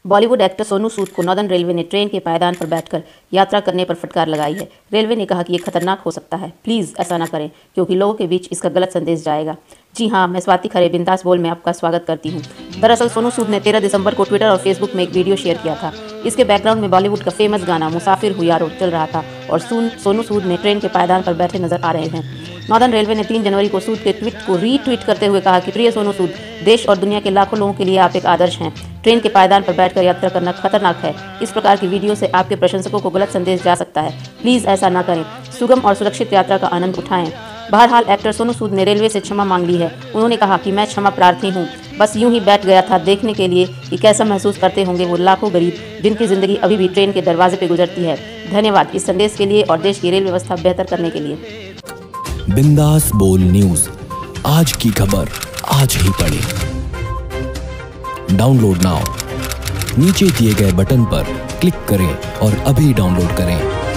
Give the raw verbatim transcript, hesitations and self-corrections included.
Bollywood actor Sonu Sood को northern railway ने train के पायदान पर बैठकर यात्रा करने पर फटकार लगाई है। रेलवे ने कहा कि ये खतरनाक हो सकता है, प्लीज़ ऐसा ना करें क्योंकि लोगों के बीच इसका गलत संदेश जाएगा। जी हाँ, मैं स्वाति खरे बिंदास बोल में आपका स्वागत करती हूँ। दरअसल सोनू सूद ने तेरह दिसंबर को ट्विटर और फेसबुक में एक वीडियो शेयर किया था। इसके बैकग्राउंड में बॉलीवुड का फेमस गाना मुसाफिर हूँ यारो चल रहा था और सोनू सूद ने ट्रेन के पायदान पर बैठे नजर आ रहे हैं। नॉर्दर्न रेलवे ने तीन जनवरी को सूद के ट्वीट को रीट्वीट करते हुए कहा कि प्रिय सोनू सूद, देश और दुनिया के लाखों लोगों के लिए आप एक आदर्श हैं। ट्रेन के पायदान पर बैठकर यात्रा करना खतरनाक है। इस प्रकार की वीडियो से आपके प्रशंसकों को गलत संदेश जा सकता है। प्लीज़ ऐसा ना करें, सुगम और सुरक्षित यात्रा का आनंद उठाएं। बहरहाल एक्टर सोनू सूद ने रेलवे से क्षमा मांग ली है। उन्होंने कहा कि मैं क्षमा प्रार्थी हूँ, बस यूं ही बैठ गया था देखने के लिए कि कैसा महसूस करते होंगे वो लाखों गरीब जिनकी ज़िंदगी अभी भी ट्रेन के दरवाजे पे गुजरती है। धन्यवाद इस संदेश के लिए और देश की रेल व्यवस्था बेहतर करने के लिए। बिंदास बोल न्यूज, आज की खबर आज ही पढ़ें। डाउनलोड नाउ, नीचे दिए गए बटन पर क्लिक करें और अभी डाउनलोड करें।